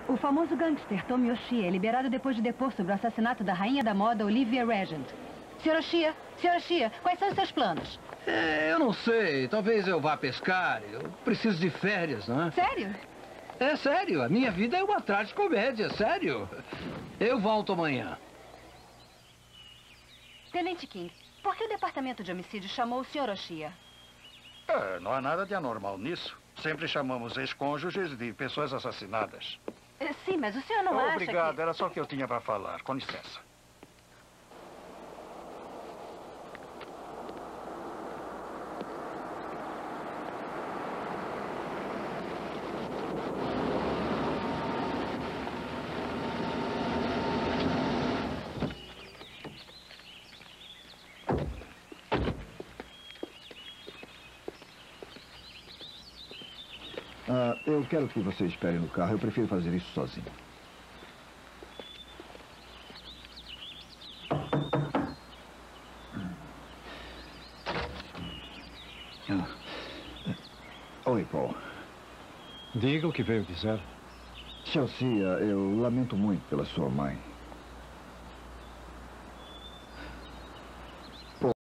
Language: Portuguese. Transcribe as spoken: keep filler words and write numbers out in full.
O famoso gangster Tommy Oshia é liberado depois de depor sobre o assassinato da rainha da moda Olivia Regent. senhor Oshia, senhor Oshia, quais são os seus planos? É, eu não sei. Talvez eu vá pescar. Eu preciso de férias, não é? Sério? É sério. A minha vida é uma tragicomédia, sério. Eu volto amanhã. Tenente King, por que o departamento de homicídio chamou o senhor Oshia? É, não há nada de anormal nisso. Sempre chamamos ex-cônjuges de pessoas assassinadas. Sim, mas o senhor não acha que... Obrigado, era só o que eu tinha para falar. Com licença. Ah, eu quero que você espere no carro. Eu prefiro fazer isso sozinho. Ah. Oi, Paul. Diga o que veio dizer. Chelsea, eu lamento muito pela sua mãe.